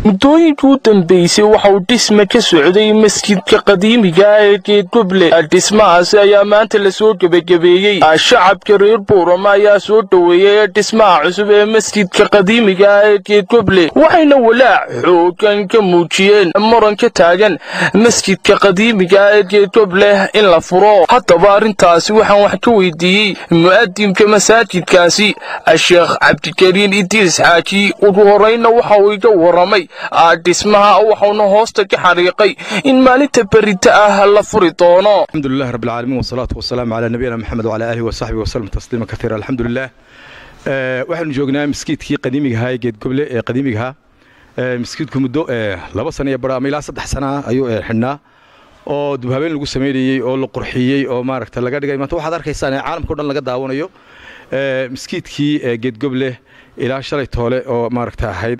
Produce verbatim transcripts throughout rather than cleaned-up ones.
muddooyinkii u dambeysay waxa uu dhisme ka socday masjidka qadiimiga ah ee geedgoble dhismahaasi ayaa maanta lasoo gebagabeeyey shacabka reer boorama ayaa soo dhoweeyey dhismaha cusub ee masjidka qadiimiga ah ee geedgoble waxayna walaac xoogan ka muujiyeen muran ka taagan masjidka qadiimiga ah ee geedgoble in la furo haddaba arrintaasi waxaan wax ka weydiiyey mu'adinka masaajidkaasi sheekh cabdikariin idriis xaaji ugu horeyna waxa uu iga waramay dhismaha waxauna hoosta ka xariiqay in maalinta berita ah la furi doono. alxamdulilah rabbil caalamiin wasalaatu wasalaamu calaa nabiyina maxamed wacalaa aalihi wasaxbihi wasallam tasliima katiira. alxamdulilah waxaanu joognaa masjidkii qadiimiga ahaa ee geedgoble ee qadiimiga ahaa masjidku muddo laba sano iyo badh ama ilaa saddex sana ayuu xidhnaa oo dubhabeen lagu sameeyay oo la qurxiyey oo maaragta laga dhigay maanta waxaad arkaysaan caalamka dhan laga daawanayo masjidkii geedgoble ilaa shalay toole oo maaragta ahayd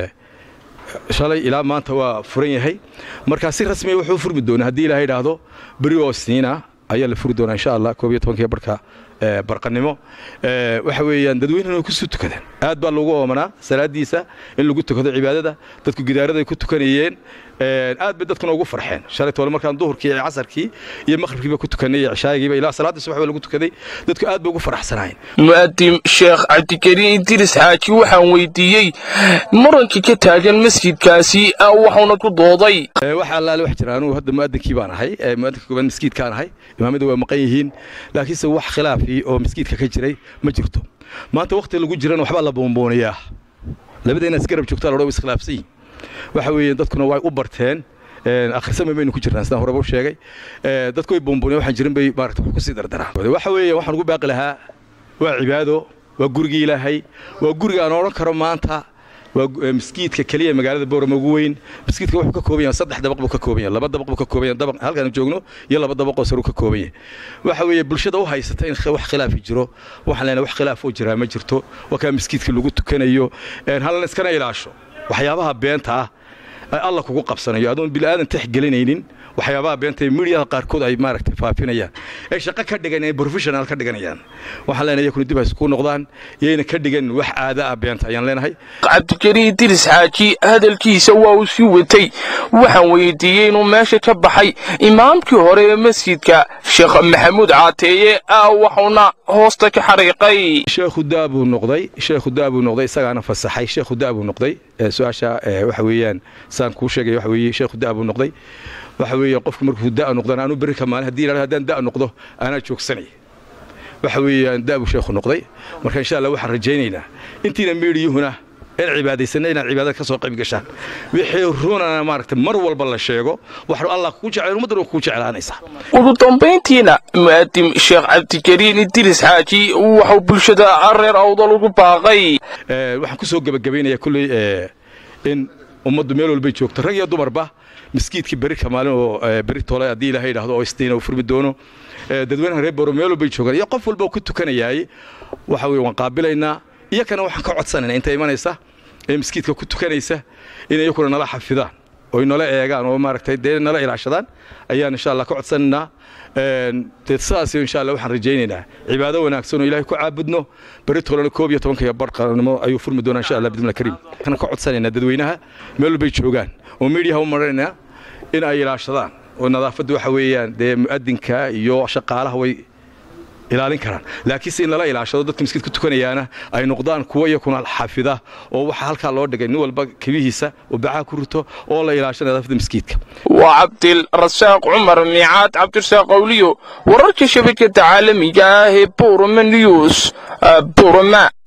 shalay ilaa maanta waa furan yahay marka si rasmi ah wuxuu furmi doonaa hadii ilaahay yiraahdo bari oo isniina ayaa la furi doonaa insha Allah koob iyo toban barka barqanimo waxa weeyaan dadweynaha ku soo tukadaan aad baa loogu oomanaa salaadiisa in lagu tukado cibaadada dadku gidaarada ay ku tukanayeen aad bay dadkuna ugu farxeen shalay toole markaan duhurkii iyo casarkii iyo maqribkii ku tukanay cishaayiga ilaa salaada subax lagu tukaday dadku aad bay ugu faraxsanaayeen. mu'addim sheekh cabdikariin idriis xaaji waxaan weydiiyey muranka ka taagan masjidkaasi waxaana ku dooday waxa Allah wax jiraan oo hadda mu'addinkii baan ahay mu'addinka kooban masjidkaan ahay imaamadu waa maqan yihiin laakiinse wax khilaaf oo masjidka ka jiray ma jirto maanta waqti lagu jirana waxba la boonboonaya labadeena isgarab joogtaa loo is khilaafsay waxa weeyaan dadkuna way u barteen akhrisan ma ku jirnaa sidaan horeba u sheegay dadku ay boonboonay waxaan jirin bay maaragtay wax ku sii dardaraa waxa weeyaan waxaan ugu baaqi lahaa waa cibaado waa guriga Ilaahay waa guriga aan oran karo maanta waa masjidka kaliya magaalada Boorama ugu weyn masjidka wuxuu ka kooban yahay saddex dabaq buu ka kooban yahay laba dabaq buu ka kooban yahay dabaq halkaan joogno iyo laba dabaq oo sare ka kooban yahay waxa weeye bulshada u haysata in wax khilaaf jiro waxa leena wax khilaaf oo jira ma jirto waxa masjidka lagu tukanayo een hal iskana ilaasho waxyaabaha beenta ah ay Allah kugu qabsanayo adoon bil aadan tixgelinaynin waxyaabaha beenta media qaarkood ay maaragtay faafinayaan ay shaqo ka dhiganayaan professional ka dhiganayaan waxa leenahay kun dib ay isku noqdaan yeena ka dhigan wax aada ah beenta ayaan leenahay. cabdikariin idriis xaaji hadalkiisa waa uu sii watay waxaan weydiiyey inuu meesha ka baxay imaamkii hore ee masjidka sheekh maxamuud caateeye waxaana hoosta ka xariiqay sheekhu daabu noqday sheekhu daabu noqday isagaana fasaxay sheekhu daabu noqday su'aasha waxa weeyaan saan ku sheegay waxa weeye sheekhu daabu noqday waxa weeye qofku markuu daa noqdaan aanu bari kamaan hadii la hadaan daa noqdo ana joogsanay waxa weeye daabu sheekhu noqday marka insha Allah waxaan rajaynaynaa intiina meediyuhuna in cibaadaysanayna cibaadada ka soo qayb gashaan wixii ruunana maaragtay mar walba la sheego wax Allah ku jecel ummadda ku jecelaanaysa. ugu dambeyntiina mu'addim sheekh cabdikariin idriis xaaji wuxuu bulshada reer awdal ugu baaqay waxaan ku soo gabagabeynaya kulli in ummaddu meel walba joogto rag iyo dumarba مسكيتك بريك مالين أو بريك طلع دي له هيدا هذا أوستين أو فرب دونه ددوين هرب برميلو بيشوكر يقف البو كنتو كان ياي وحوي وقابلنا يا كانوا حكوا عطسنا أنت إيمان يسا مسكيتك كنتو كان يسا إن يكون نلا حفظان وإنه لا يجان وما ركتي دين نلا إلى عشران أيام إن شاء الله كعطسنا تتساسي إن شاء الله وحن رجينا عبادة وناكسون إلهي كعبدنا بريت طلع كوبية طبعا كي برق أيو فرم دونه إن شاء الله بدنا كريم كنا كعطسنا ددوينها ميلو بيشوكان وميديا هم مرينا إن أي راشدان والنظافة دو حويان ده مؤذن كا يو شقالة هو إلى الإنكران لكن سين لا إلى عشرة ضد مسكت كنت كوني أنا أي نقدان كوي يكون الحافظة أو حال كالله دقي نول بق كبيهسة وبعا كرته ولا إلى عشرة نظافة مسكتك. وعبد الرزاق عمر ميعاد عبد الرزاق أوليو ورك شبكة عالمية بورما نيوز بورما.